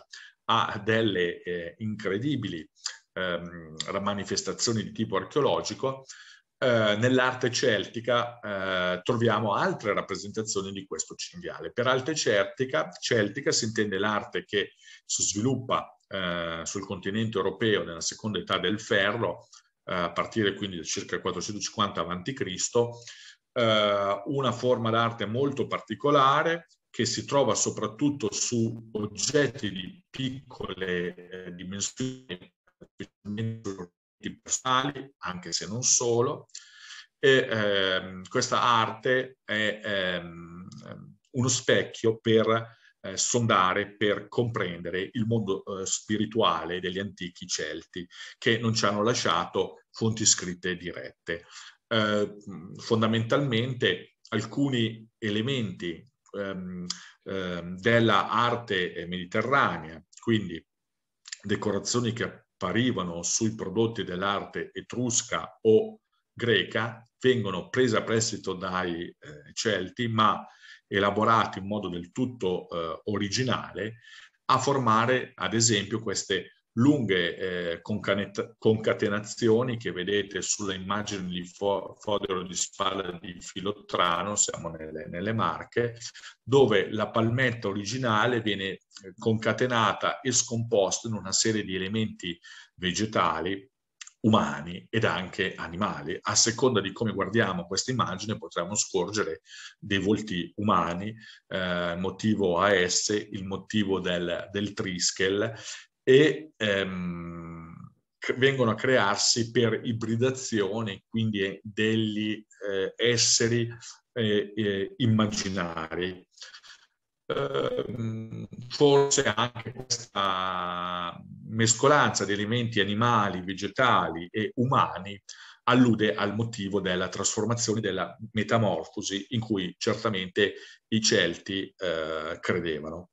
a delle incredibili manifestazioni di tipo archeologico, nell'arte celtica troviamo altre rappresentazioni di questo cinghiale. Per arte celtica si intende l'arte che si sviluppa sul continente europeo nella seconda età del ferro, a partire quindi da circa il 450 a.C., una forma d'arte molto particolare che si trova soprattutto su oggetti di piccole dimensioni, personali, anche se non solo. E questa arte è uno specchio per sondare, per comprendere il mondo spirituale degli antichi Celti, che non ci hanno lasciato fonti scritte dirette. Fondamentalmente alcuni elementi della arte mediterranea, quindi decorazioni che apparivano sui prodotti dell'arte etrusca o greca, vengono prese a prestito dai Celti, ma elaborati in modo del tutto originale, a formare ad esempio queste lunghe concatenazioni che vedete sulle immagini di Fodero di Spalla di Filottrano, siamo nelle Marche, dove la palmetta originale viene concatenata e scomposta in una serie di elementi vegetali, umani ed anche animali. A seconda di come guardiamo questa immagine potremo scorgere dei volti umani, motivo AS, il motivo del Triskel, e vengono a crearsi per ibridazione, quindi degli esseri immaginari. Forse anche questa mescolanza di elementi animali, vegetali e umani allude al motivo della trasformazione, della metamorfosi in cui certamente i Celti credevano.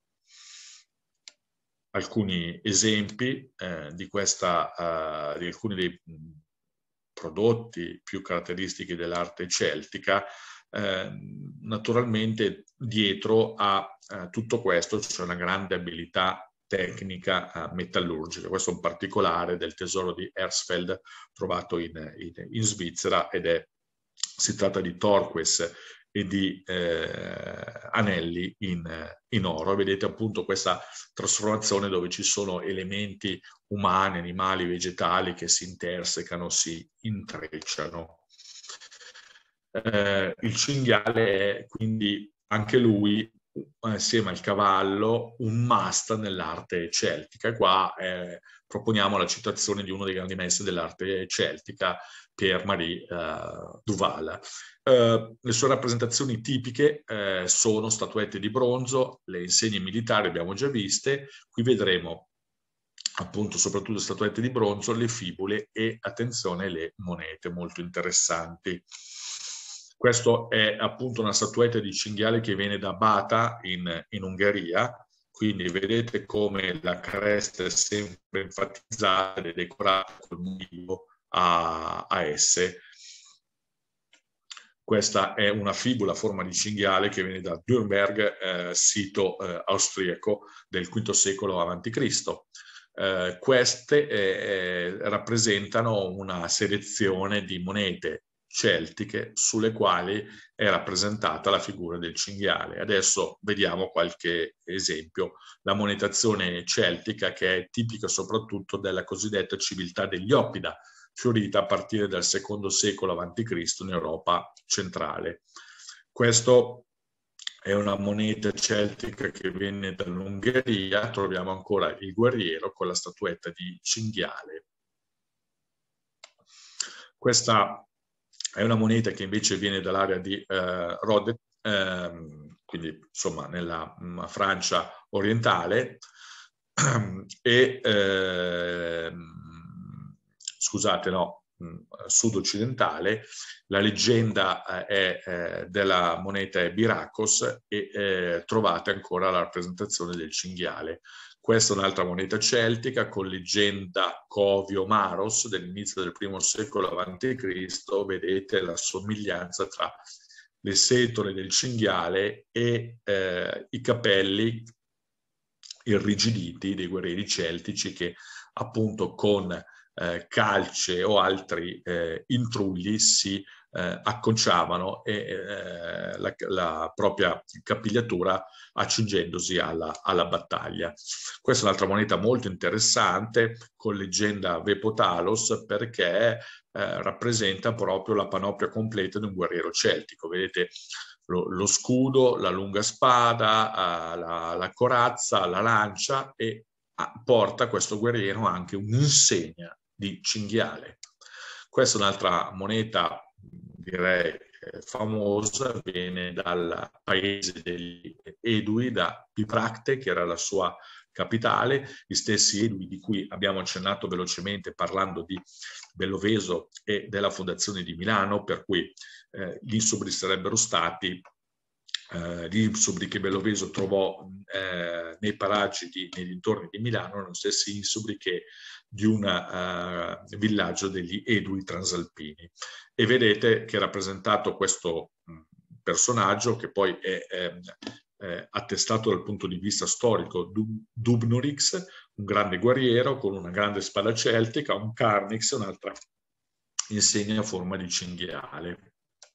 Alcuni esempi di alcuni dei prodotti più caratteristici dell'arte celtica. Naturalmente dietro a tutto questo c'è una grande abilità tecnica metallurgica. Questo è un particolare del tesoro di Hersfeld trovato in Svizzera, si tratta di turquoise e di anelli in oro. Vedete appunto questa trasformazione dove ci sono elementi umani, animali, vegetali che si intersecano, si intrecciano. Il cinghiale è quindi anche lui, assieme al cavallo, un must nell'arte celtica. E qua proponiamo la citazione di uno dei grandi maestri dell'arte celtica, Pierre-Marie Duval. Le sue rappresentazioni tipiche sono statuette di bronzo, le insegne militari abbiamo già viste, qui vedremo appunto soprattutto statuette di bronzo, le fibule e, attenzione, le monete molto interessanti. Questo è appunto una statuetta di cinghiale che viene da Bata in Ungheria, quindi vedete come la cresta è sempre enfatizzata e decorata col motivo a S. Questa è una fibula a forma di cinghiale che viene da Nürnberg, sito austriaco del V secolo a.C. Queste rappresentano una selezione di monete celtiche sulle quali è rappresentata la figura del cinghiale. Adesso vediamo qualche esempio. La monetazione celtica, che è tipica soprattutto della cosiddetta civiltà degli Oppida, fiorita a partire dal II secolo a.C. in Europa centrale. Questo è una moneta celtica che viene dall'Ungheria. Troviamo ancora il guerriero con la statuetta di cinghiale. Questa è una moneta che invece viene dall'area di Rhodes, quindi insomma nella Francia orientale, e scusate, no, sud-occidentale. La leggenda della moneta è Biracos e trovate ancora la rappresentazione del cinghiale. Questa è un'altra moneta celtica con leggenda Covio-Maros dell'inizio del I secolo a.C. Vedete la somiglianza tra le setole del cinghiale e i capelli irrigiditi, dei guerrieri celtici che appunto con calce o altri intrugli si acconciavano la propria capigliatura accingendosi alla battaglia. Questa è un'altra moneta molto interessante con leggenda Vepotalos, perché rappresenta proprio la panoplia completa di un guerriero celtico. Vedete lo scudo, la lunga spada, la corazza, la lancia, e porta questo guerriero anche un'insegna di cinghiale. Questa è un'altra moneta, direi, famosa, viene dal paese degli Edui, da Bibracte, che era la sua capitale, gli stessi Edui di cui abbiamo accennato velocemente parlando di Belloveso e della fondazione di Milano, per cui gli insubri sarebbero stati gli insubri che Belloveso trovò nei paraggi nei dintorni di Milano, erano gli stessi insubri che di un villaggio degli Edui transalpini. E vedete che è rappresentato questo personaggio, che poi è attestato dal punto di vista storico, Dubnorix, un grande guerriero con una grande spada celtica, un Carnix, un'altra insegna a forma di cinghiale.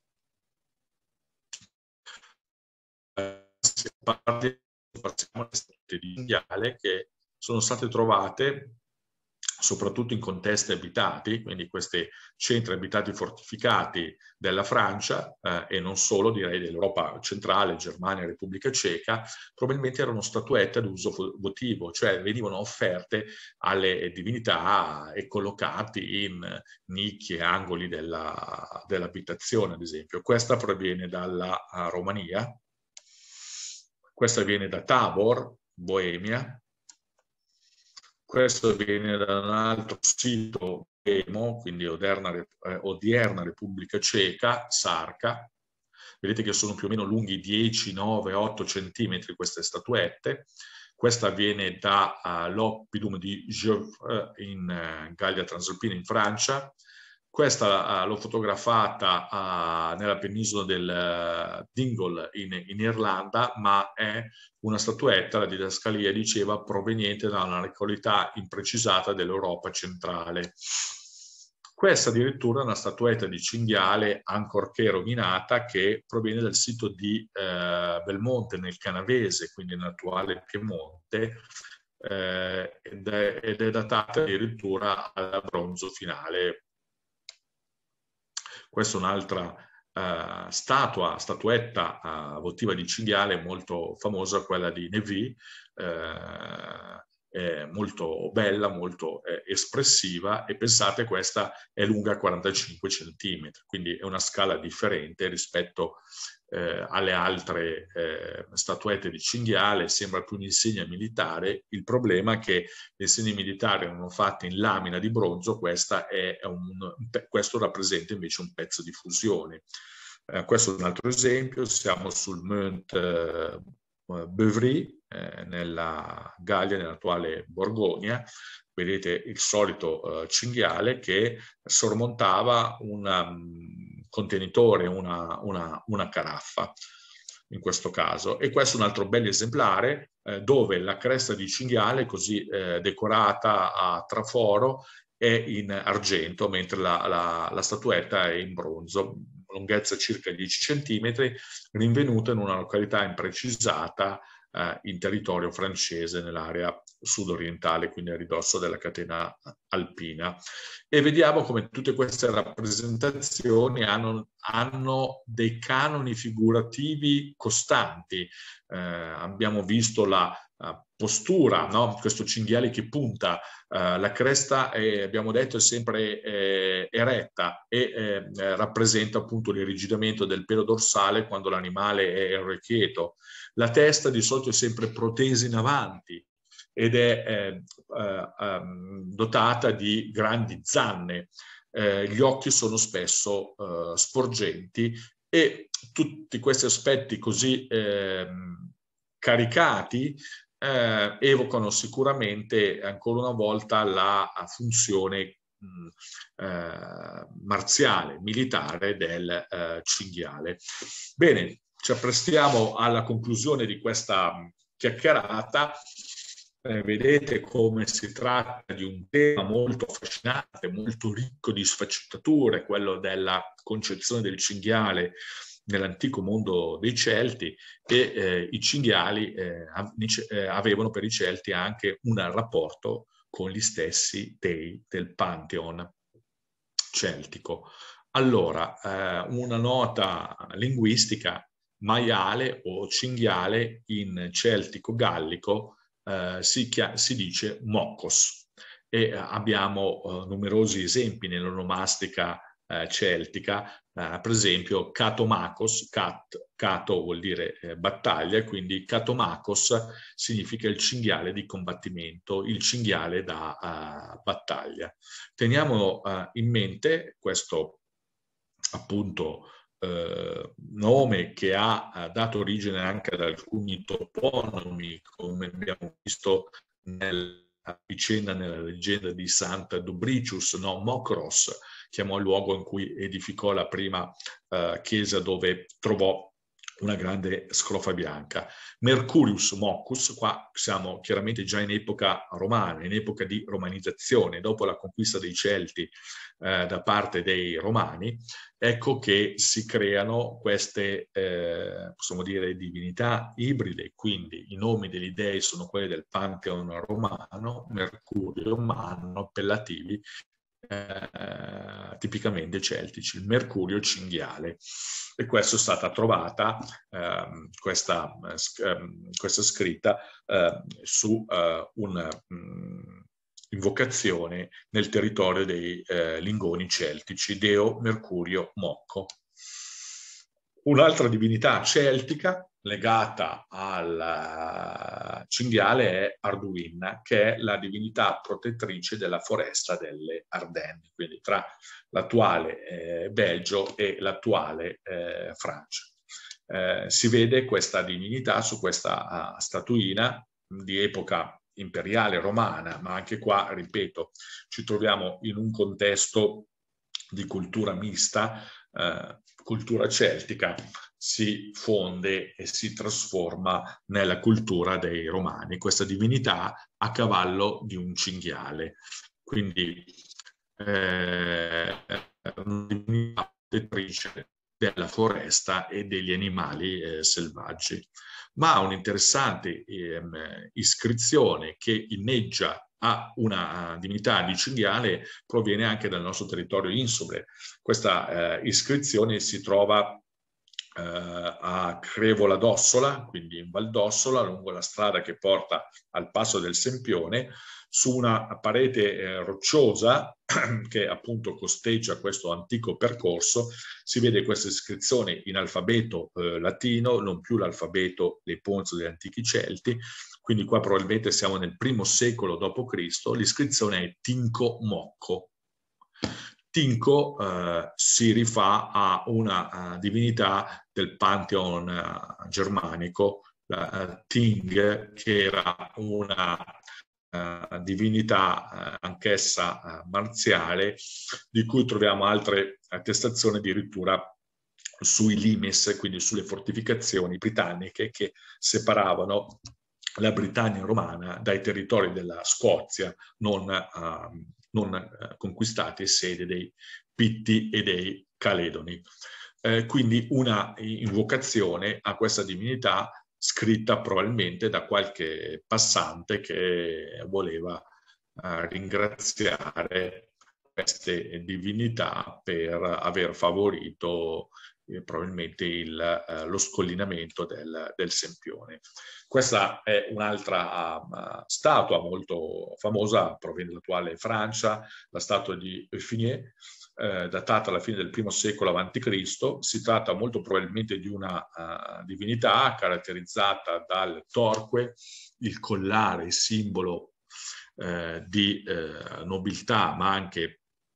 Passiamo alle statue di cinghiale che sono state trovate soprattutto in contesti abitati, quindi questi centri abitati fortificati della Francia e non solo, direi dell'Europa centrale, Germania, Repubblica Ceca, probabilmente erano statuette ad uso votivo, cioè venivano offerte alle divinità e collocati in nicchie e angoli dell'abitazione, ad esempio. Questa proviene dalla Romania, questa viene da Tabor, Boemia. Questo viene da un altro sito, quindi odierna Repubblica Ceca, Sarka. Vedete che sono più o meno lunghi 10, 9, 8 centimetri queste statuette. Questa viene da l'Oppidum di Geoffroy in Gallia Transalpina, in Francia. Questa l'ho fotografata nella penisola del Dingle in Irlanda, ma è una statuetta, la didascalia diceva, proveniente da una località imprecisata dell'Europa centrale. Questa addirittura è una statuetta di cinghiale, ancorché rovinata, che proviene dal sito di Belmonte, nel Canavese, quindi nell'attuale Piemonte, ed è datata addirittura al bronzo finale. Questa è un'altra statuetta votiva di cinghiale molto famosa, quella di Nevis, molto bella, molto espressiva, e pensate, questa è lunga 45 centimetri, quindi è una scala differente rispetto alle altre statuette di cinghiale, sembra più un'insegna militare. Il problema è che le insegne militari erano fatte in lamina di bronzo, questo rappresenta invece un pezzo di fusione. Questo è un altro esempio, siamo sul Mont Beuvry, nella Gallia, nell'attuale Borgogna. Vedete il solito cinghiale che sormontava un contenitore, una caraffa in questo caso. E questo è un altro bel esemplare dove la cresta di cinghiale, così decorata a traforo, è in argento, mentre la statuetta è in bronzo, lunghezza circa 10 cm, rinvenuta in una località imprecisata in territorio francese, nell'area sudorientale, quindi a ridosso della catena alpina. E vediamo come tutte queste rappresentazioni hanno dei canoni figurativi costanti. Abbiamo visto la postura, no? Questo cinghiale che punta, la cresta abbiamo detto è sempre eretta e rappresenta appunto l'irrigidimento del pelo dorsale quando l'animale è irrequieto. La testa di solito è sempre protesa in avanti ed è dotata di grandi zanne. Gli occhi sono spesso sporgenti, e tutti questi aspetti così caricati evocano sicuramente ancora una volta la funzione marziale, militare del cinghiale. Bene, ci apprestiamo alla conclusione di questa chiacchierata. vedete come si tratta di un tema molto affascinante, molto ricco di sfaccettature, quello della concezione del cinghiale nell'antico mondo dei Celti, e i cinghiali avevano per i Celti anche un rapporto con gli stessi dei del Pantheon celtico. Allora, una nota linguistica: maiale o cinghiale in celtico-gallico si dice mokos, e abbiamo numerosi esempi nell'onomastica celtica, per esempio Catomakos, Cato vuol dire battaglia, quindi Catomakos significa il cinghiale di combattimento, il cinghiale da battaglia. Teniamo in mente questo appunto nome che ha dato origine anche ad alcuni toponimi, come abbiamo visto nella vicenda, nella leggenda di Santa Dubricius, no? Mokros chiamò il luogo in cui edificò la prima chiesa, dove trovò una grande scrofa bianca. Mercurius Moccus, qua siamo chiaramente già in epoca romana, in epoca di romanizzazione, dopo la conquista dei Celti da parte dei Romani. Ecco che si creano queste, possiamo dire, divinità ibride, quindi i nomi degli dei sono quelli del Pantheon romano, Mercurio, ma hanno appellativi tipicamente celtici, il mercurio cinghiale. E questa è stata trovata, questa scritta su un'invocazione nel territorio dei Lingoni celtici, Deo Mercurio Mocco. Un'altra divinità celtica legata al cinghiale è Arduin, che è la divinità protettrice della foresta delle Ardenne, quindi tra l'attuale Belgio e l'attuale Francia. Si vede questa divinità su questa statuina di epoca imperiale romana, ma anche qua, ripeto, ci troviamo in un contesto di cultura mista, cultura celtica si fonde e si trasforma nella cultura dei Romani, questa divinità a cavallo di un cinghiale. Quindi una divinità protettrice della foresta e degli animali selvaggi. Ma un'interessante iscrizione che inneggia a una divinità di cinghiale proviene anche dal nostro territorio insule. Questa iscrizione si trova a Crevola d'Ossola, quindi in Val d'Ossola, lungo la strada che porta al Passo del Sempione, su una parete rocciosa che appunto costeggia questo antico percorso. Si vede questa iscrizione in alfabeto latino, non più l'alfabeto dei Ponzi degli antichi Celti, quindi qua probabilmente siamo nel I secolo d.C. L'iscrizione è Tinco Mocco. Tinco si rifà a una divinità del Pantheon germanico, Ting, che era una divinità anch'essa marziale, di cui troviamo altre attestazioni addirittura sui limes, quindi sulle fortificazioni britanniche che separavano la Britannia romana dai territori della Scozia non conquistati, sede dei Pitti e dei Caledoni. Quindi una invocazione a questa divinità scritta probabilmente da qualche passante che voleva ringraziare queste divinità per aver favorito probabilmente lo scollinamento del Sempione. Questa è un'altra statua molto famosa, proviene dall'attuale Francia, la statua di Eufigné, datata alla fine del I secolo a.C. Si tratta molto probabilmente di una divinità caratterizzata dal torque, il collare, simbolo di nobiltà, ma anche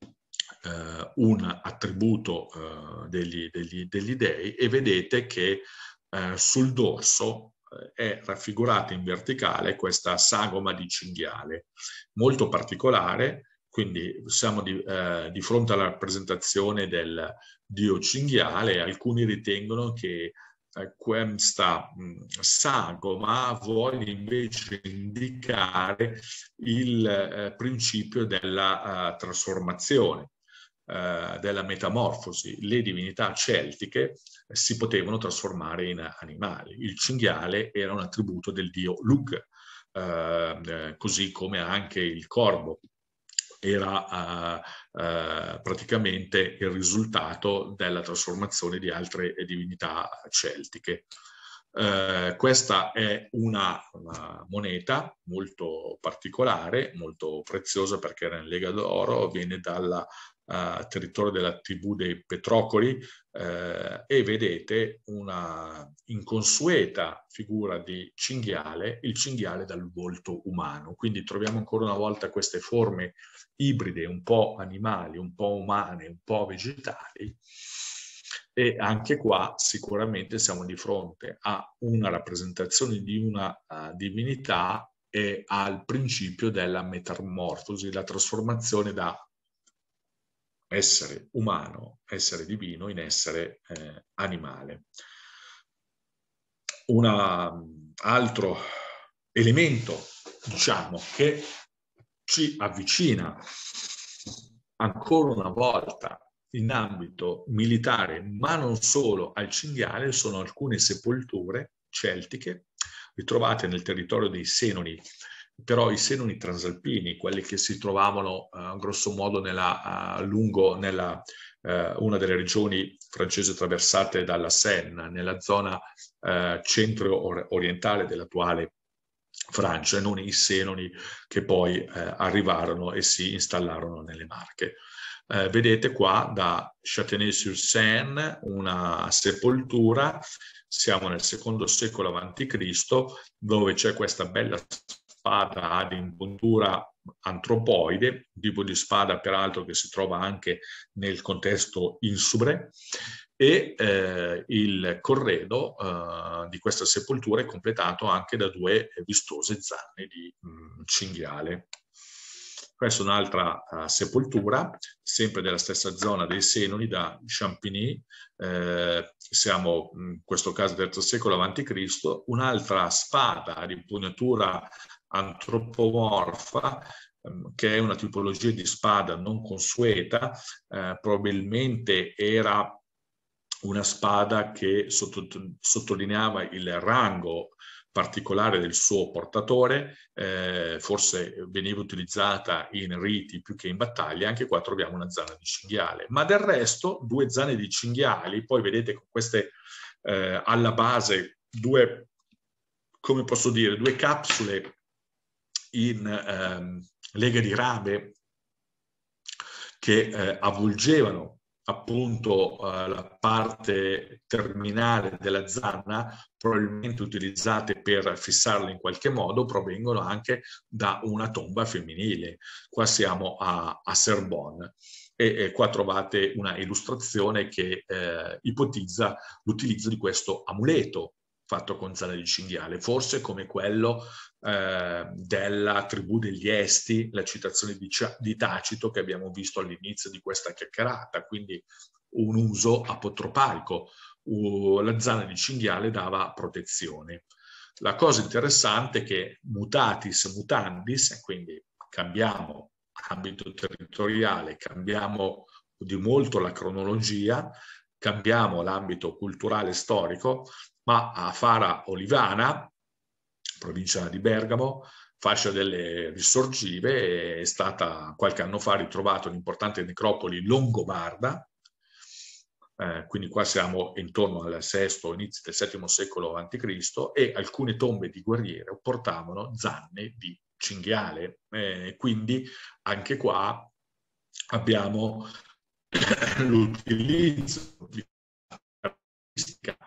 un attributo degli dei, e vedete che sul dorso è raffigurata in verticale questa sagoma di cinghiale, molto particolare. Quindi siamo di fronte alla rappresentazione del dio cinghiale. Alcuni ritengono che questa sagoma vuole invece indicare il principio della trasformazione, della metamorfosi. Le divinità celtiche si potevano trasformare in animali. Il cinghiale era un attributo del dio Lugh, così come anche il corvo era praticamente il risultato della trasformazione di altre divinità celtiche. Questa è una moneta molto particolare, molto preziosa perché era in lega d'oro, viene dal territorio della tribù dei Petrocoli, e vedete una inconsueta figura di cinghiale, il cinghiale dal volto umano. Quindi troviamo ancora una volta queste forme ibride, un po' animali, un po' umane, un po' vegetali. E anche qua sicuramente siamo di fronte a una rappresentazione di una divinità e al principio della metamorfosi, la trasformazione da essere umano, essere divino, in essere animale. Un altro elemento, diciamo, che ci avvicina ancora una volta in ambito militare, ma non solo, al cinghiale, sono alcune sepolture celtiche ritrovate nel territorio dei Senoni, però i Senoni transalpini, quelli che si trovavano grosso modo lungo una delle regioni francesi attraversate dalla Senna, nella zona centro-orientale dell'attuale Francia, e non i Senoni che poi arrivarono e si installarono nelle Marche. Vedete qua da Châtenay-sur-Seine una sepoltura, siamo nel secondo secolo a.C., dove c'è questa bella spada ad impuntura antropoide, tipo di spada peraltro che si trova anche nel contesto insubre, e il corredo di questa sepoltura è completato anche da due vistose zanne di cinghiale. Questa è un'altra sepoltura, sempre della stessa zona dei Senoni, da Champigny, siamo in questo caso del III secolo a.C., un'altra spada di impugnatura antropomorfa, che è una tipologia di spada non consueta, probabilmente era una spada che sottolineava il rango particolare del suo portatore, forse veniva utilizzata in riti più che in battaglia. Anche qua troviamo una zanna di cinghiale, ma del resto due zanne di cinghiali, poi vedete con queste alla base due, come posso dire, due capsule in lega di rame che avvolgevano appunto la parte terminale della zanna, probabilmente utilizzate per fissarla in qualche modo, provengono anche da una tomba femminile. Qua siamo a Sorbonne e qua trovate una illustrazione che ipotizza l'utilizzo di questo amuleto fatto con zanne di cinghiale, forse come quello della tribù degli Esti, la citazione di Tacito che abbiamo visto all'inizio di questa chiacchierata, quindi un uso apotropaico. La zanna di cinghiale dava protezione. La cosa interessante è che mutatis mutandis, quindi cambiamo ambito territoriale, cambiamo di molto la cronologia, cambiamo l'ambito culturale storico, ma a Fara Olivana, provincia di Bergamo, fascia delle Risorgive, è stata qualche anno fa ritrovata un'importante necropoli longobarda, quindi qua siamo intorno al VI, inizio del VII secolo a.C., e alcune tombe di guerriere portavano zanne di cinghiale, quindi anche qua abbiamo l'utilizzo di caratteristica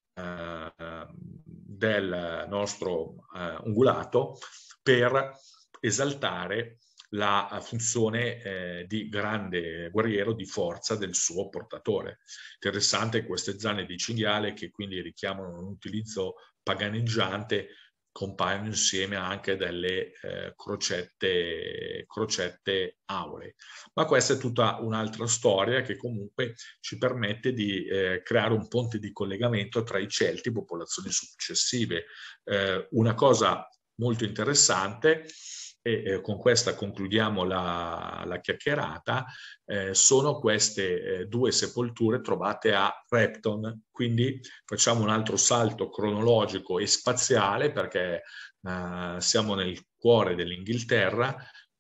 del nostro ungulato per esaltare la funzione di grande guerriero, di forza del suo portatore. Interessante queste zanne di cinghiale che quindi richiamano un utilizzo paganeggiante compaiono insieme anche delle crocette auree. Ma questa è tutta un'altra storia che comunque ci permette di creare un ponte di collegamento tra i Celti e popolazioni successive. Una cosa molto interessante, e con questa concludiamo la chiacchierata, sono queste due sepolture trovate a Repton. Quindi facciamo un altro salto cronologico e spaziale, perché siamo nel cuore dell'Inghilterra.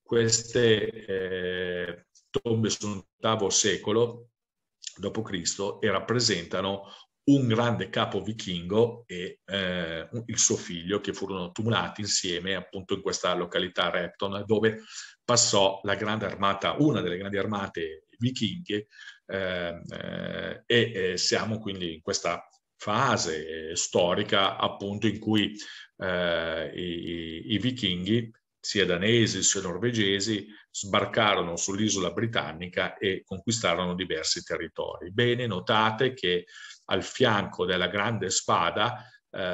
Queste tombe sono dell'VIII secolo d.C. e rappresentano un grande capo vichingo e il suo figlio, che furono tumulati insieme appunto in questa località Repton, dove passò la grande armata, una delle grandi armate vichinghe, e siamo quindi in questa fase storica appunto in cui i vichinghi, sia danesi sia norvegesi, sbarcarono sull'isola britannica e conquistarono diversi territori. Bene, notate che al fianco della grande spada,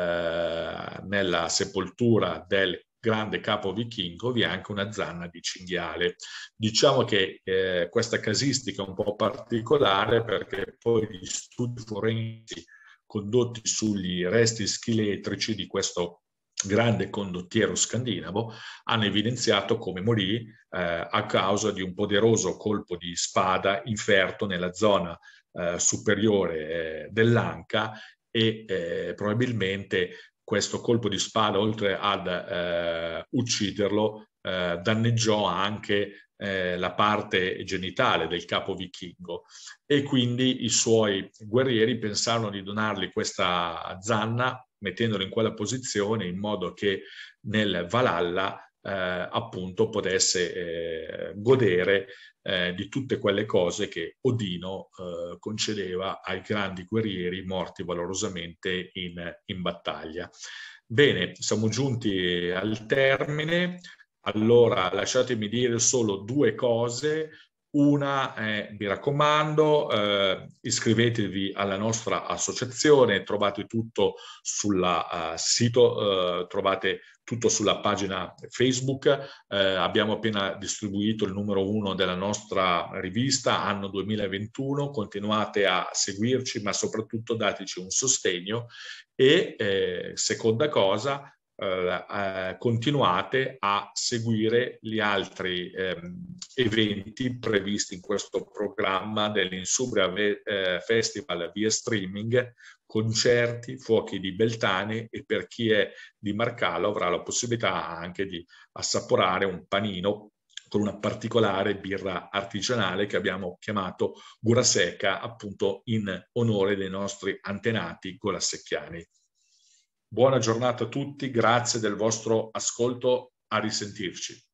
nella sepoltura del grande capo vichingo, vi è anche una zanna di cinghiale. Diciamo che questa casistica è un po' particolare, perché poi gli studi forensi condotti sugli resti scheletrici di questo grande condottiero scandinavo hanno evidenziato come morì a causa di un poderoso colpo di spada inferto nella zona superiore dell'anca, e probabilmente questo colpo di spada, oltre ad ucciderlo, danneggiò anche la parte genitale del capo vichingo, e quindi i suoi guerrieri pensarono di donargli questa zanna, mettendolo in quella posizione in modo che nel Valhalla appunto potesse godere di tutte quelle cose che Odino concedeva ai grandi guerrieri morti valorosamente in battaglia. Bene, siamo giunti al termine. Allora, lasciatemi dire solo due cose. Una è, mi raccomando, iscrivetevi alla nostra associazione, trovate tutto sul sito, trovate tutto sulla pagina Facebook. Abbiamo appena distribuito il numero 1 della nostra rivista, anno 2021, continuate a seguirci, ma soprattutto dateci un sostegno. E seconda cosa, continuate a seguire gli altri eventi previsti in questo programma dell'Insubria Festival via streaming, concerti, fuochi di Beltane, e per chi è di Marcalo avrà la possibilità anche di assaporare un panino con una particolare birra artigianale che abbiamo chiamato Gurasecca, appunto in onore dei nostri antenati golassecchiani. Buona giornata a tutti, grazie del vostro ascolto, a risentirci.